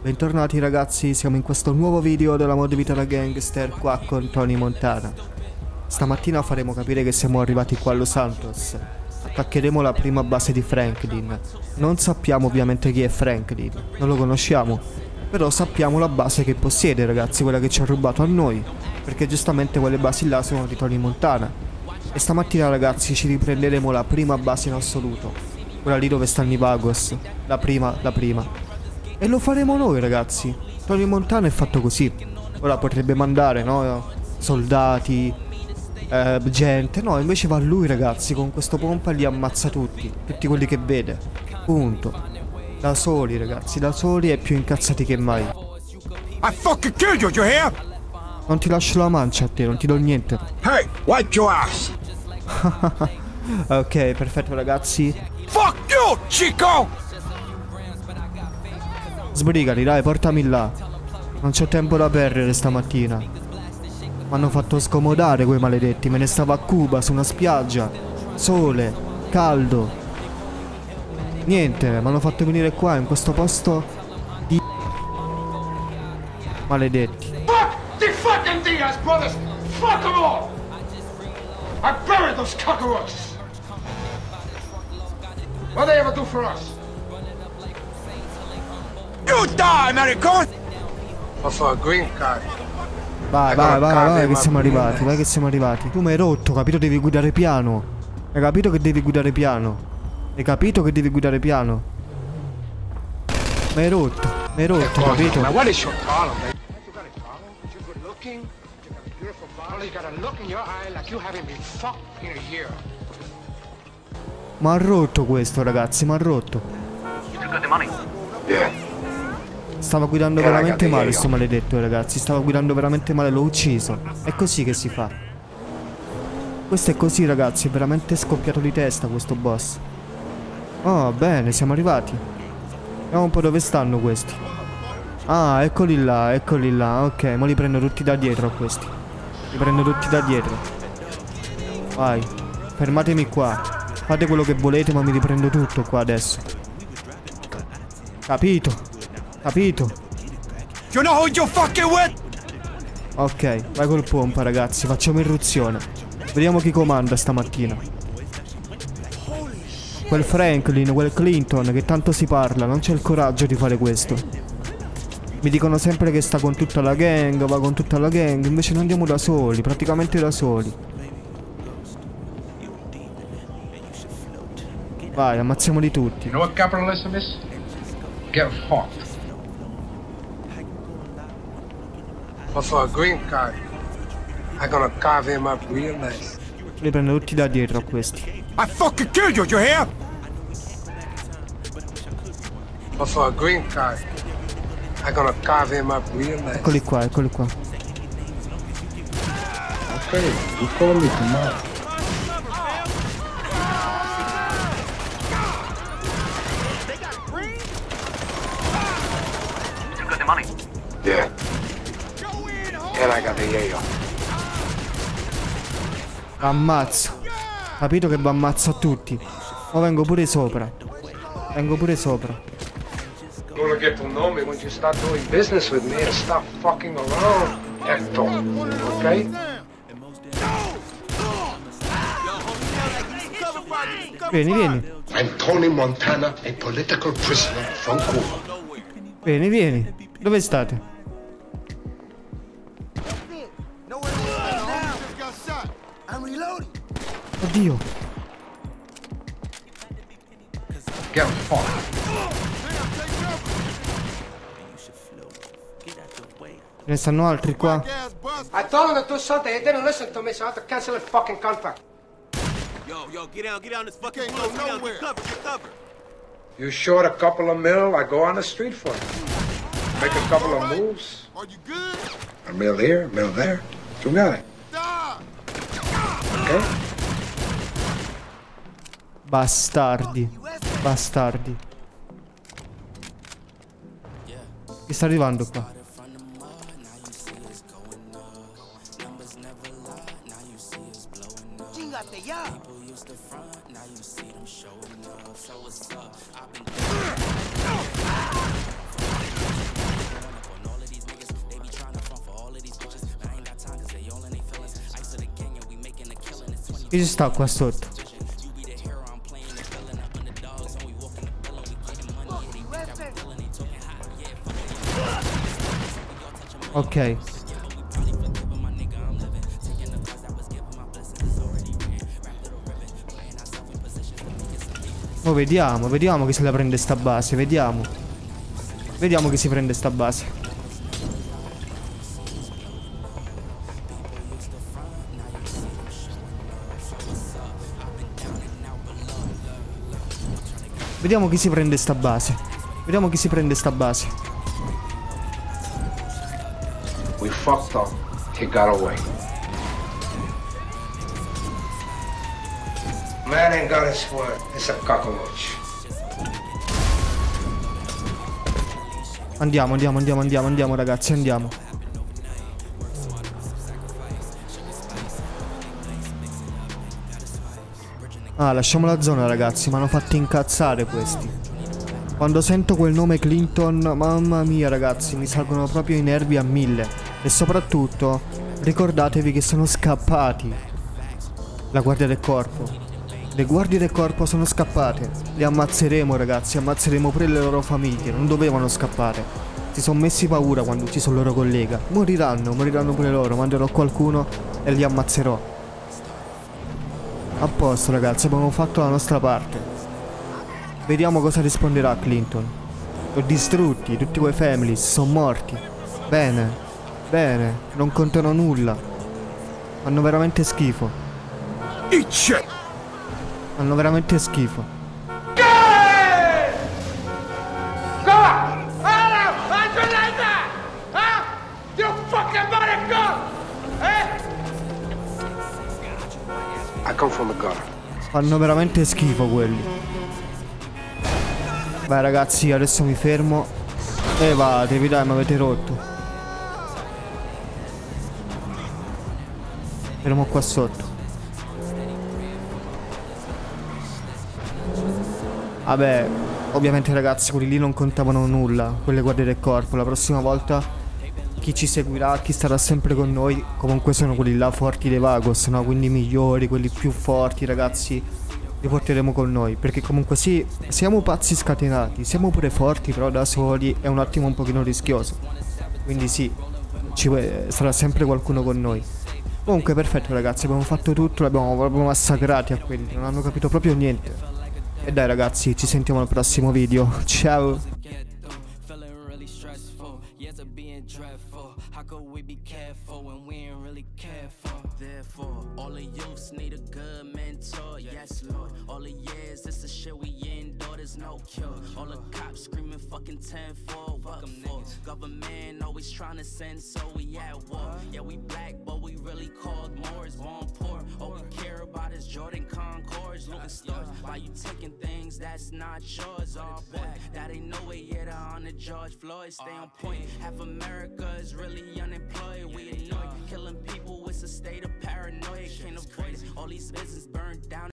Bentornati ragazzi, siamo in questo nuovo video della mod vita da gangster qua con Tony Montana. Stamattina faremo capire che siamo arrivati qua a Los Santos. Attaccheremo la prima base di Franklin. Non sappiamo ovviamente chi è Franklin, non lo conosciamo, però sappiamo la base che possiede ragazzi, quella che ci ha rubato a noi, perché giustamente quelle basi là sono di Tony Montana. E stamattina ragazzi ci riprenderemo la prima base in assoluto, quella lì dove stanno i Vagos, la prima. E lo faremo noi ragazzi. Tony Montana è fatto così. Ora potrebbe mandare, no? Soldati, gente. No, invece va lui ragazzi. Con questo pompa li ammazza tutti. Tutti quelli che vede. Punto. Da soli ragazzi, da soli e più incazzati che mai. I fucking killed you, you hear? Non ti lascio la mancia a te, non ti do niente. Hey, wipe your ass. Ok, perfetto ragazzi. Fuck you, Chico! Sbrigati, dai, portami là. Non c'ho tempo da perdere stamattina. Mi hanno fatto scomodare quei maledetti. Me ne stavo a Cuba, su una spiaggia. Sole, caldo. Niente, mi hanno fatto venire qua, in questo posto di... Maledetti. Fuck the fucking Diaz brothers! Fuck them all! I buried those cockroaches! What they ever do for us? You die, American! For a green card. Vai, che siamo arrivati, vai che siamo arrivati. Tu mi hai rotto, capito? Devi guidare piano. Hai capito che devi guidare piano? Hai capito che devi guidare piano? Mi hai rotto, capito? Now what is your problem, man? You got a problem? You're good looking, you got a beautiful body, you got a look in your eye like you haven't been fucked in a year. Ma ha rotto questo ragazzi, ma ha rotto. Yeah. Stava guidando veramente male sto maledetto ragazzi. Stava guidando veramente male, l'ho ucciso. È così che si fa. Questo è così ragazzi. È veramente scoppiato di testa questo boss. Oh bene, siamo arrivati. Vediamo un po' dove stanno questi. Ah, eccoli là. Ok, mo li prendo tutti da dietro a questi. Li prendo tutti da dietro. Vai, fermatemi qua. Fate quello che volete, ma mi riprendo tutto qua adesso. Capito? You know who you fucking with? Ok, vai col pompa ragazzi, facciamo irruzione. Vediamo chi comanda stamattina. Quel Franklin, quel Clinton che tanto si parla, non c'è il coraggio di fare questo. Mi dicono sempre che sta con tutta la gang, va con tutta la gang, invece noi andiamo da soli, praticamente da soli. Vai, ammazziamoli tutti. You know what capitalism is? Get fucked. But for a green card, I'm gonna carve him up real nice. Li prendo tutti da dietro a questi. I fucking killed you, you hear? But for a green card, I'm gonna carve him up real nice. Eccoli qua. Okay, you call me tomorrow. You got the money? Yeah. And I got the yayo. Ammazzo. Capito che vi ammazzo a tutti. Ma vengo pure sopra. You're gonna get to know me when you start doing business with me and stop fucking around, Hector. Okay? Vieni. I'm Tony Montana, a political prisoner from Cuba. Vieni. Dove state? Oddio. Get fucked. Ce ne stanno altri qua. I told him to do something. He didn't listen to me, so I had to cancel his fucking contract. Yo, get down this fucking woods. Get cover. You short a couple of mil, I go on the street for it. Make a couple of moves. Are you good? A mil here, a mil there. You got it. Okay? Bastardi. Chi sta arrivando qua? Chi ci sta qua sotto? Ok. Oh, vediamo chi se la prende sta base, vediamo. Vediamo chi si prende sta base. Vediamo chi si prende sta base. Vediamo chi si prende sta base. We fucked up. He got away. Man ain't got his word. It's a cockroach. Andiamo ragazzi, andiamo. Ah, lasciamo la zona ragazzi, mi hanno fatto incazzare questi. Quando sento quel nome Clinton, mamma mia ragazzi, mi salgono proprio i nervi a 1000. E soprattutto, ricordatevi che sono scappati. La guardia del corpo. Le guardie del corpo sono scappate. Le ammazzeremo ragazzi, ammazzeremo pure le loro famiglie, non dovevano scappare. Si sono messi paura quando ucciso il loro collega. Moriranno pure loro, manderò qualcuno e li ammazzerò. A posto ragazzi, abbiamo fatto la nostra parte. Vediamo cosa risponderà Clinton. Li ho distrutti, tutti quei families, sono morti. Bene, bene, non contano nulla. Fanno veramente schifo. Fanno veramente schifo. I come from the gutter. Fanno veramente schifo quelli. Vai ragazzi, adesso mi fermo. Levatevi dai, mi avete rotto. Fermo qua sotto. Vabbè, ovviamente ragazzi, quelli lì non contavano nulla. Quelle guardie del corpo. La prossima volta chi ci seguirà, chi starà sempre con noi, comunque sono quelli là forti dei Vagos, no? Quindi migliori, quelli più forti ragazzi, li porteremo con noi. Perché comunque sì, siamo pazzi scatenati, siamo pure forti, però da soli è un attimo un pochino rischioso. Quindi sì, sarà sempre qualcuno con noi. Comunque perfetto ragazzi, abbiamo fatto tutto, li abbiamo proprio massacrati a quelli, non hanno capito proprio niente. E dai ragazzi, ci sentiamo al prossimo video, ciao! How could we be careful when we ain't really careful? Therefore, all the youths need a good mentor. Yes, Lord. All the years, this is shit we endure, there's no cure. All the cops screaming fucking 10-4. What for? Government always trying to send, so we at war. Yeah, we black, but we really called Moors, born poor. All we care about is Jordan Concords, looting stores. Why you taking things that's not yours? Oh boy, that ain't no way yet on the George Floyd. Stay on point. Half America is really unemployed. We annoyed, killing people. It's a state of paranoia. Can't avoid it. All these business burned down.